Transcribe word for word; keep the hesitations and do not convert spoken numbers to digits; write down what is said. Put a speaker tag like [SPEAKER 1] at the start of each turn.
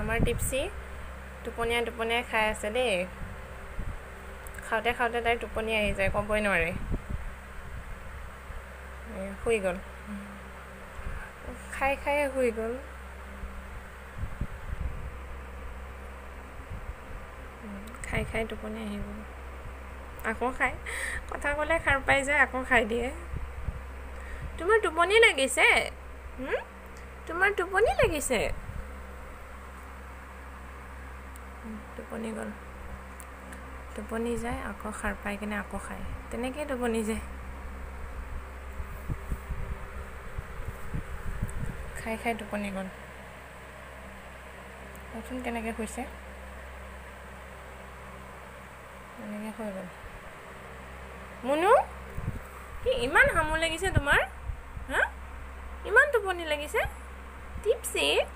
[SPEAKER 1] আমাৰ টিপসি টোপনিয়া টোপনিয়া খাই আছে দেই খাওঁতে খাওঁতে তাই টোপনি আহি যায় ক'বই নোৱাৰে শুই গ'ল খাই খাই শুই গ'ল খাই খাই টোপনি আহি গ'ল আকৌ খাই কথা ক'লে খাৰ পাই যায় আকৌ খাই দিয়ে তোমাৰ টোপনি লাগিছে হুম তোমাৰ টোপনি লাগিছে টোপনি গ'ল টোপনি যায় আকৌ খাৰ পাই কিনে আকৌ খায় তেনেকৈ টোপনি যায় খাই খাই টোপনি গ'ল কচোন কেনেকৈ শুইছে এনেকৈ হৈ গ'ল মুনু কি ইমান হামু লাগিছে তোমাৰ হা ইমান টোপনি লাগিছে টিপসি